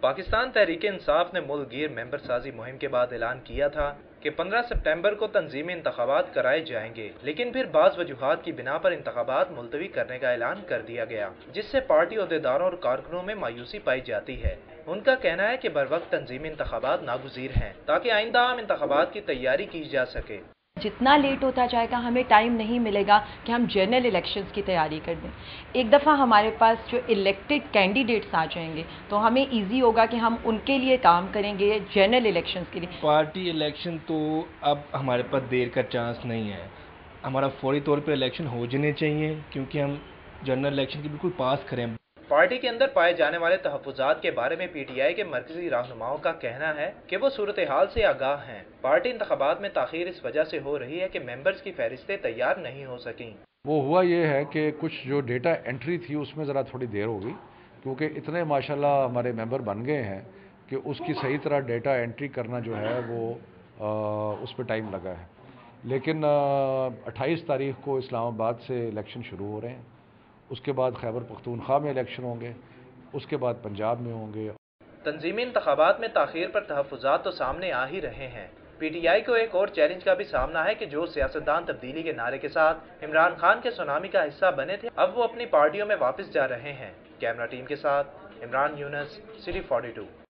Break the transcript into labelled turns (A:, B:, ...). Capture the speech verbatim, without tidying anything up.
A: پاکستان تحریک انصاف نے ملک گیر ممبر سازی مہم کے بعد اعلان کیا تھا کہ پندرہ ستمبر کو تنظیمی انتخابات کرائے جائیں گے، لیکن پھر بعض وجوہات کی بنا پر انتخابات ملتوی کرنے کا اعلان کر دیا گیا، جس سے پارٹی عہدیداروں اور کارکنوں میں مایوسی پائی جاتی ہے۔ ان کا کہنا ہے کہ بروقت تنظیمی انتخابات ناگزیر ہیں تاکہ آئندہ عام انتخابات کی تیاری کی جا سکے۔
B: جتنا لیٹ ہوتا جائے گا ہمیں ٹائم نہیں ملے گا کہ ہم جنرل الیکشنز کی تیاری کر دیں۔ ایک دفعہ ہمارے پاس جو الیکٹڈ کینڈیڈیٹس آ جائیں گے تو ہمیں ایزی ہوگا کہ ہم ان کے لیے کام کریں گے جنرل الیکشنز کے لیے۔
C: پارٹی الیکشن تو اب ہمارے پاس دیر کا چانس نہیں ہے، ہمارا فوری طور پہ الیکشن ہو جانے چاہیے کیونکہ ہم جنرل الیکشن کے بالکل پاس کریں۔
A: پارٹی کے اندر پائے جانے والے تحفظات کے بارے میں پی ٹی آئی کے مرکزی رہنماؤں کا کہنا ہے کہ وہ صورتحال سے آگاہ ہیں۔ پارٹی انتخابات میں تاخیر اس وجہ سے ہو رہی ہے کہ ممبرز کی فہرستیں تیار نہیں ہو سکیں۔
D: وہ ہوا یہ ہے کہ کچھ جو ڈیٹا انٹری تھی اس میں ذرا تھوڑی دیر ہو گئی، کیونکہ اتنے ماشاءاللہ ہمارے ممبر بن گئے ہیں کہ اس کی صحیح طرح ڈیٹا انٹری کرنا جو ہے وہ آ, اس پہ ٹائم لگا ہے۔ لیکن اٹھائیس تاریخ کو اسلام آباد سے الیکشن شروع ہو رہے ہیں، اس کے بعد خیبر پختونخوا میں الیکشن ہوں گے، اس کے بعد پنجاب میں ہوں گے۔
A: تنظیمی انتخابات میں تاخیر پر تحفظات تو سامنے آ ہی رہے ہیں۔ پی ٹی آئی کو ایک اور چیلنج کا بھی سامنا ہے کہ جو سیاستدان تبدیلی کے نعرے کے ساتھ عمران خان کے سونامی کا حصہ بنے تھے اب وہ اپنی پارٹیوں میں واپس جا رہے ہیں۔ کیمرہ ٹیم کے ساتھ Imran Younis, city forty to.